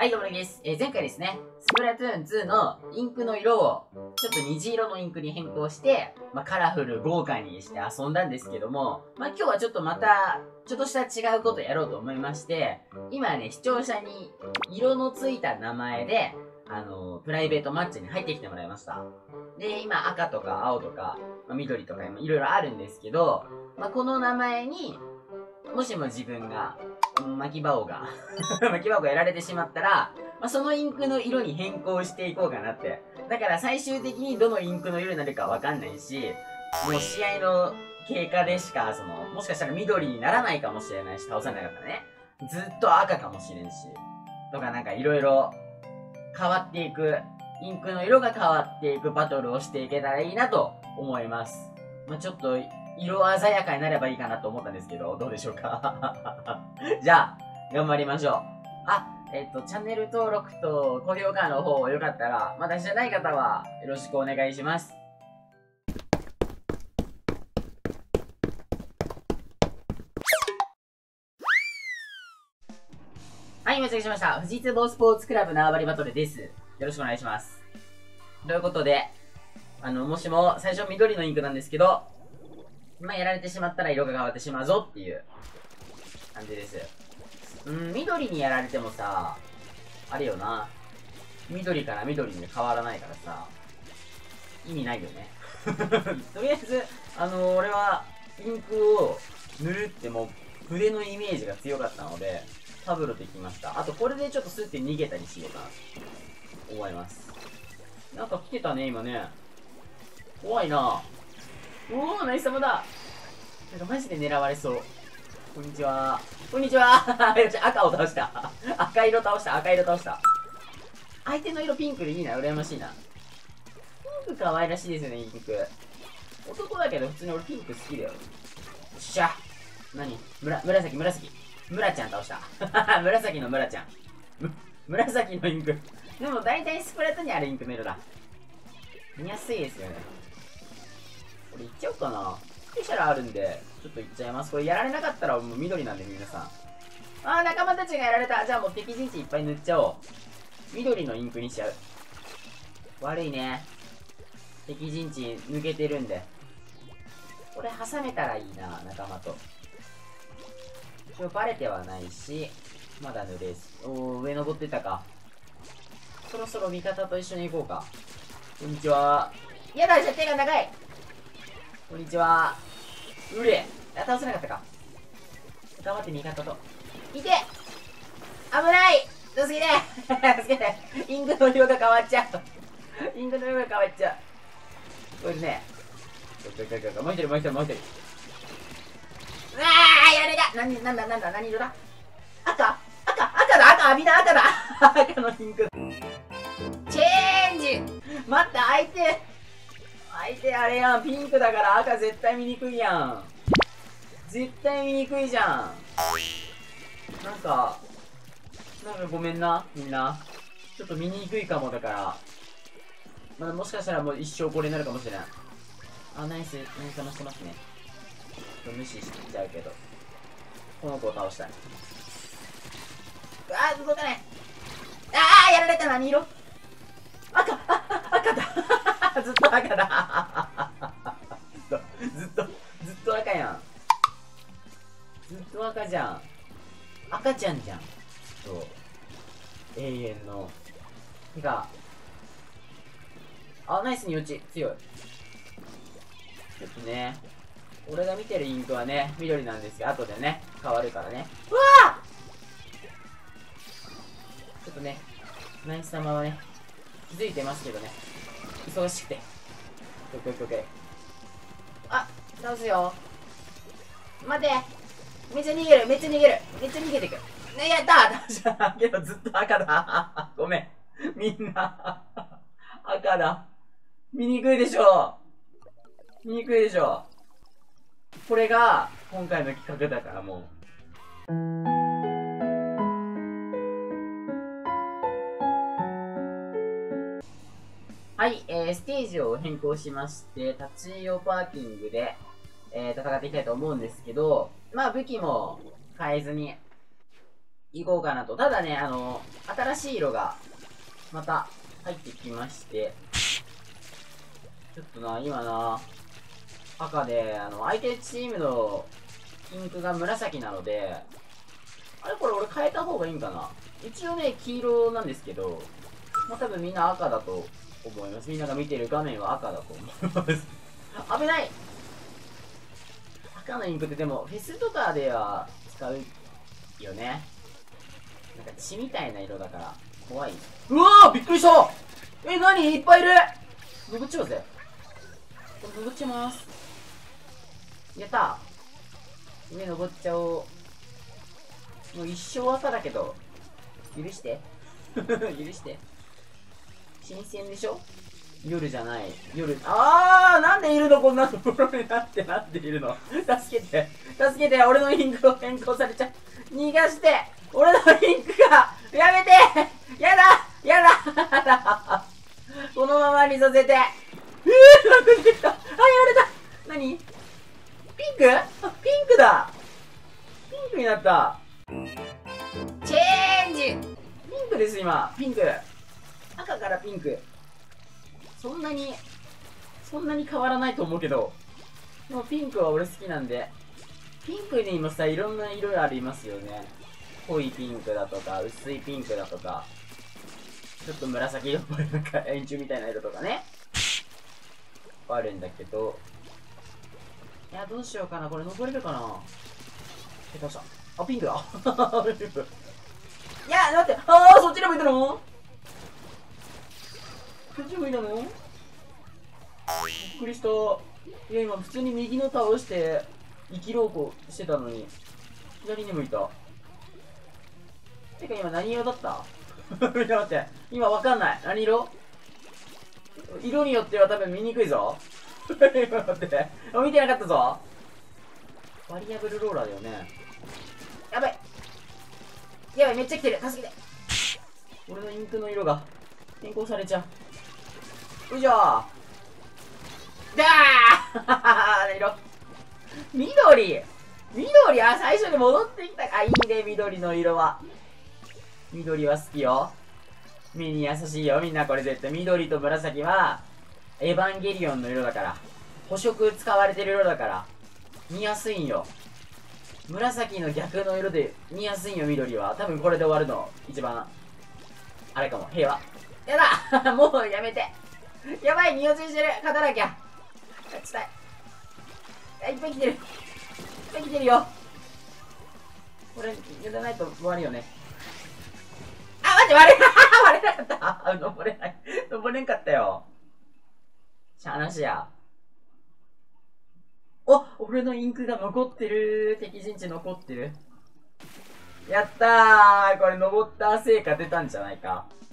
はい、どうもです。前回ですね、スプラトゥーン2のインクの色を、ちょっと虹色のインクに変更して、カラフル豪華にして遊んだんですけども、今日はちょっとまた、ちょっとした違うことやろうと思いまして、今ね、視聴者に色のついた名前で、プライベートマッチに入ってきてもらいました。で、今赤とか青とか、緑とかいろいろあるんですけど、この名前に、もしも自分が、巻き場王が巻き場王がやられてしまったら、そのインクの色に変更していこうかなって。だから最終的にどのインクの色になるかわかんないし、もう試合の経過でしか、もしかしたら緑にならないかもしれないし、倒さなかったらね。ずっと赤かもしれんし。とかなんかいろいろ変わっていく、インクの色が変わっていくバトルをしていけたらいいなと思います。ちょっと、色鮮やかになればいいかなと思ったんですけど、どうでしょうかじゃあ、頑張りましょう。チャンネル登録と高評価の方よかったら、まだ知らない方はよろしくお願いします。はい、お待たせしました。富士通スポーツクラブ縄張りバトルです。よろしくお願いします。ということで、もしも最初緑のインクなんですけど、やられてしまったら色が変わってしまうぞっていう感じです。緑にやられてもさ、あれよな。緑から緑に変わらないからさ、意味ないよね。とりあえず、俺は、インクを塗るってもう、筆のイメージが強かったので、タブロできました。あと、これでちょっとスッて逃げたりしようかな、と思います。なんか来てたね、今ね。怖いな。おー、ナイス様だ。なんかマジで狙われそう。こんにちは。こんにちは。赤を倒した。赤色倒した。赤色倒した。相手の色ピンクでいいな。羨ましいな。ピンク可愛らしいですよね、インク。男だけど普通に俺ピンク好きだよ。よっしゃ。何紫。村ちゃん倒した。紫の村ちゃん。紫のインク。でも大体スプラトゥーンにあるインクの色だ。見やすいですよね。これいっちゃおうかな。スペシャルあるんで、ちょっといっちゃいます。これやられなかったらもう緑なんで皆さん。仲間たちがやられた。じゃあもう敵陣地いっぱい塗っちゃおう。緑のインクにしちゃう。悪いね。敵陣地抜けてるんで。これ挟めたらいいな、仲間と。一応バレてはないし、まだ塗れず。上登ってたか。そろそろ味方と一緒に行こうか。こんにちは。やだ、じゃ手が長い。こんにちは。うれ。倒せなかったか。頑張って味方と。いて、危ない、助けて助けて。インクの色が変わっちゃう。インクの色が変わっちゃう。これね。もう一人。うわー、やられた。何色だ。赤だ。赤のインク。チェンジ。待って、相手あれやん。ピンクだから赤絶対見にくいやん。絶対見にくいじゃん。なんかごめんな、みんな。ちょっと見にくいかもだから。もしかしたらもう一生これになるかもしれない。ナイス騙してますね。ちょっと無視しちゃうけど。この子を倒したい。動かない。やられた。何色。赤だ。ずっと赤だ。ずっと赤やん。ずっと赤じゃん。赤ちゃんじゃん。そう。永遠の。てか。ナイスに落ち。強い。ちょっとね。俺が見てるインクはね、緑なんですけど、後でね、変わるからね。うわー！ちょっとね、ナイス様はね、気づいてますけどね。忙しくて。オッケー。倒すよ。待て。めっちゃ逃げてく。ね、やったー。けどずっと赤だ。ごめん。みんな。赤だ。見にくいでしょ。これが、今回の企画だからもう。はい、ステージを変更しまして、立ち用パーキングで、戦っていきたいと思うんですけど、武器も変えずに行こうかなと。ただね、新しい色が、また、入ってきまして、ちょっとな、今な、赤で、相手チームのインクが紫なので、あれこれ俺変えた方がいいんかな。一応ね、黄色なんですけど、まあ、多分みんな赤だと思います。みんなが見てる画面は赤だと思います。危ない。赤のインクってでも、フェスとかでは使うよね。なんか血みたいな色だから、怖い。うわーびっくりした。何いっぱいいる。登っちゃうぜ。これ登っちゃいます。やったー。上登っちゃおう。もう一生赤だけど、許して。許して。新鮮でしょ。夜じゃない。夜。なんでいるのこんなところになっているの。助けて。助けて。俺のインクを変更されちゃう。逃がして。俺のインクが。やめて。やだ。やだ。このままにさせて。楽にできた。やられた。何？ピンク？ピンクだ。ピンクになった。チェンジ。ピンクです、今。ピンク。赤からピンク。そんなに変わらないと思うけど。でもピンクは俺好きなんで。ピンクにもさ、いろんな色ありますよね。濃いピンクだとか、薄いピンクだとか。ちょっと紫色っぽいなんか円柱みたいな色とかね。あるんだけど。いや、どうしようかな。これ登れるかな。下手した。あ、ピンクだ。いや、待って。そっちに向いたの？そっち向いたの？びっくりした。いや、今普通に右の倒して生きろうこしてたのに左に向いた。てか今何色だった？ちょっと待って、今わかんない。何色？色によっては多分見にくいぞ。待って、見てなかったぞ。バリアブルローラーだよね。やばいやばい、めっちゃ来てる。助けて。俺のインクの色が変更されちゃう。よいしょー。だー色緑。最初に戻ってきた。いいね、緑の色は。緑は好きよ。目に優しいよ、みんな。これ絶対緑と紫はエヴァンゲリオンの色だから、補色使われてる色だから見やすいんよ。紫の逆の色で見やすいんよ、緑は。多分これで終わるの一番あれかも。平和。やだもうやめて。やばい、匂いしてる。勝たなきゃ。勝ちたい。いっぱい来てる。いっぱい来てるよ。これやらないと終わるよね。待って、割れなかった。登れんかったよ。しゃあなしや。俺のインクが残ってる。敵陣地残ってる。やったー。これ登った成果出たんじゃないか。